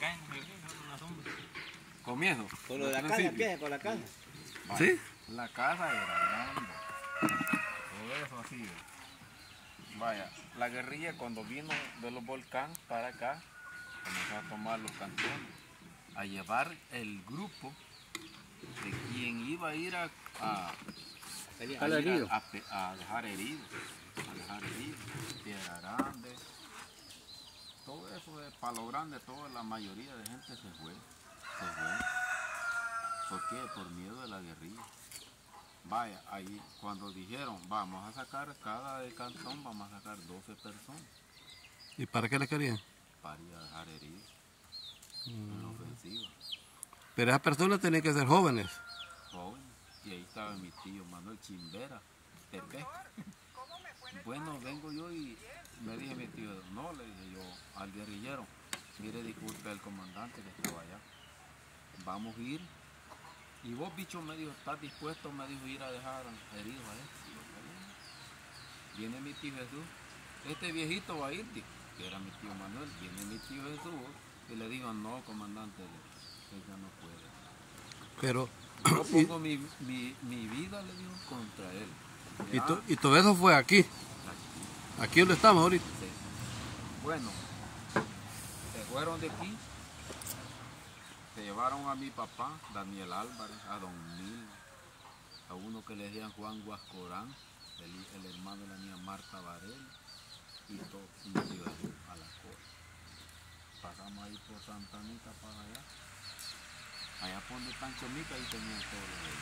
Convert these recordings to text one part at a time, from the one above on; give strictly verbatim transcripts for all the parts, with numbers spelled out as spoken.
caen, una sombra. Comiendo. Con lo de la casa, ¿qué? Con la casa. ¿Sí? La casa era grande. Todo eso así. Vaya, la guerrilla cuando vino de los volcanes para acá, comenzó a tomar los cantones, a llevar el grupo de quien iba a ir a, a, a, ir a, a, a dejar heridos, a dejar heridos, Piedra Grande, todo eso de Palo Grande, toda la mayoría de gente se fue, se fue. ¿Por qué? Por miedo de la guerrilla. Vaya, ahí cuando dijeron, vamos a sacar cada de cantón, vamos a sacar doce personas. ¿Y para qué le querían? Para ir a dejar heridos mm. en la ofensiva. Pero esas personas tenían que ser jóvenes. Jóvenes. Y ahí estaba mi tío Manuel Chimbera, Tepe. Bueno, vengo yo y me dije mi tío, no, le dije yo al guerrillero, mire, disculpe al comandante que estaba allá, vamos a ir. Y vos, bicho, me dijo, ¿estás dispuesto? Me dijo, ir a dejar heridos a él. Viene mi tío Jesús, este viejito va a ir, que era mi tío Manuel. Viene mi tío Jesús y le dijo, no, comandante, ella no puede. Pero yo pongo mi, mi, mi vida, le digo, contra él. ¿Y, tu, ¿Y todo eso fue aquí? Aquí. ¿Aquí donde estamos ahorita? Sí. Bueno, se fueron de aquí. Se llevaron a mi papá, Daniel Álvarez, a Don Mil, a uno que le decían Juan Guascorán, el, el hermano de la niña Marta Varela, y todo, y me iba a la costa. Pasamos ahí por Santa Anita para allá. Allá por donde están Chomica, ahí tenían todos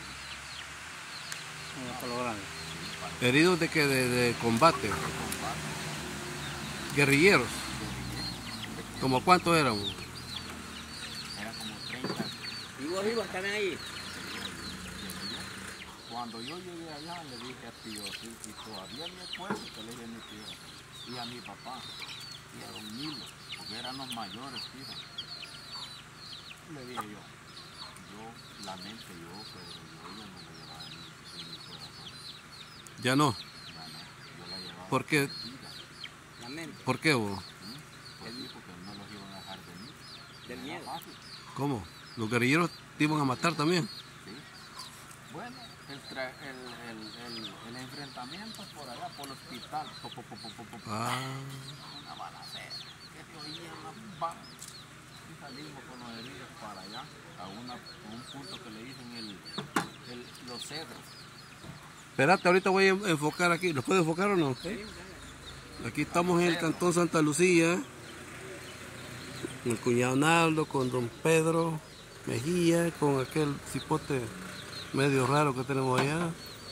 los heridos. Sí, ¿heridos de qué? De, de combate. De combate. ¿Guerrilleros? Guerrilleros. ¿Cómo cuántos eran? ¿Y vos ibas también ahí? Cuando yo llegué allá le dije a tío, sí, y todavía me acuerdo que le dije a mi tío, y a mi papá, y a Don Milo, porque eran los mayores, tío. Le dije yo, yo lamento yo, pero yo ya no la llevaba en mi, en mi corazón. ¿Ya no? Ya no, yo la llevaba. ¿Por qué? Lamento. ¿Por qué vos? ¿Sí? Pues sí, porque no los iban a dejar venir. Del miedo. ¿Cómo? ¿Los guerrilleros te iban a matar también? Sí. Bueno, el, tra el, el, el, el enfrentamiento por allá, por el hospital. Po, po, po, po, po, po, ah. Una balacera. Que se oía una bala. Y salimos con los heridos para allá, a, una, a un punto que le dicen el, el, los cedros. Espérate, ahorita voy a enfocar aquí. ¿Los puedo enfocar o no? Sí. Aquí estamos en el cantón Santa Lucía. Con el cuñado Naldo, con don Pedro Mejía, con aquel cipote medio raro que tenemos allá.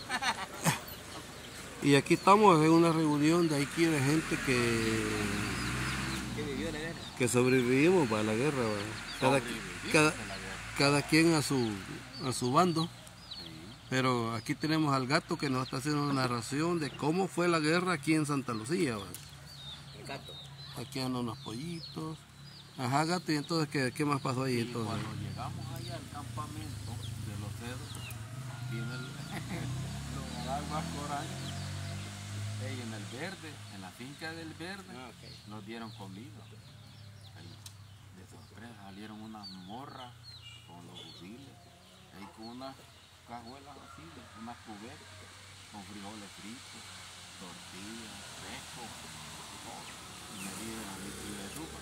Y aquí estamos en una reunión de aquí de gente que que vivió la guerra, que sobrevivimos para la guerra. Cada, cada, cada quien a su a su bando. Pero aquí tenemos al gato que nos está haciendo una narración de cómo fue la guerra aquí en Santa Lucía. El gato. Aquí andan unos pollitos. Ajá, gato, y entonces, ¿qué, qué más pasó ahí? Y Entonces? Cuando llegamos allá al campamento de los cedros, viene el los aguas corales, y en el verde, en la finca del verde, ah, okay. Nos dieron comida. Ahí, de sorpresa, salieron unas morras con los fusiles, ahí con unas cajuelas así, unas cubetas, con frijoles fritos, tortillas, fresco, y me dieron a mi tío de sopa.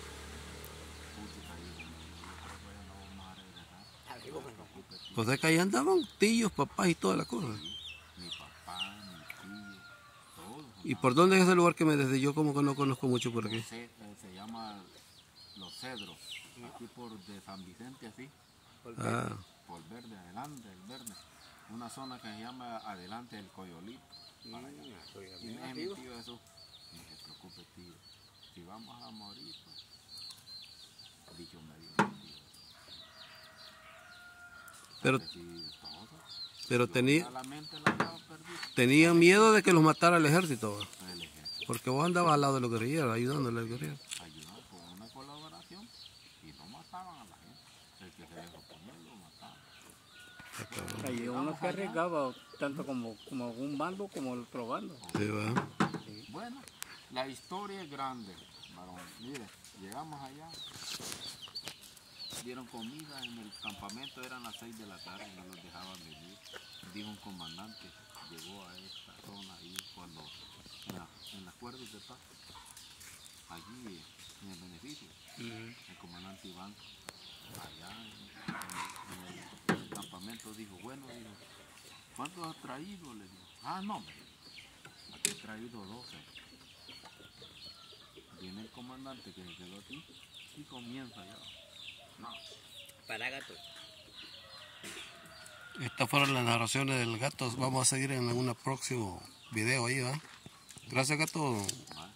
Pues de que ahí andaban tíos, papás y todas las cosas. Sí, mi papá, mi tío, todos. ¿Y por dónde es ese lugar que me desde yo como que no conozco mucho por aquí? Se, se llama Los Cedros, aquí por de San Vicente así, por verde, ah. por verde, adelante, el verde. Una zona que se llama adelante del Coyolito. Para allá. Y me dice mi tío eso, no se preocupe tío, si vamos a morir, pues, dicho me dijo mi tío. Pero, pero tenía, tenía miedo de que los matara el ejército. El ejército. Porque vos andabas al lado de los guerrilleros, ayudándole al guerrillero. Ayudaban con una colaboración y no mataban a la gente. El que se dejó poner lo mataban. Hay uno que arriesgaba tanto como, como un bando como el otro bando. Sí, va. Sí. Bueno, la historia es grande, varón. Mire, llegamos allá. dieron comida en el campamento, eran las seis de la tarde, no los dejaban venir. Dijo un comandante, llegó a esta zona ahí cuando, en, la, en las cuerdas de paz, allí en el beneficio, el comandante Iván, allá en, en el, en el campamento, dijo, bueno, dijo, ¿cuántos has traído? Le dijo, ah, no, aquí he traído doce. Viene el comandante que se quedó aquí y comienza ya. No. Para gato. Estas fueron las narraciones del gato. Vamos a seguir en un próximo video ahí, ¿va? Gracias, gato.